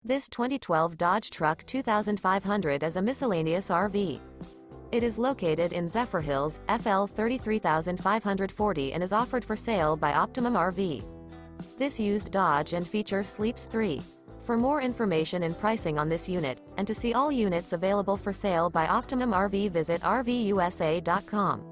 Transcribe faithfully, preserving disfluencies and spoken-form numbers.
This twenty twelve Dodge Truck two thousand five hundred is a miscellaneous R V. It is located in Zephyrhills, F L thirty-three thousand five hundred forty and is offered for sale by Optimum R V. This used Dodge and feature sleeps three. For more information and pricing on this unit, and to see all units available for sale by Optimum R V, visit R V U S A dot com.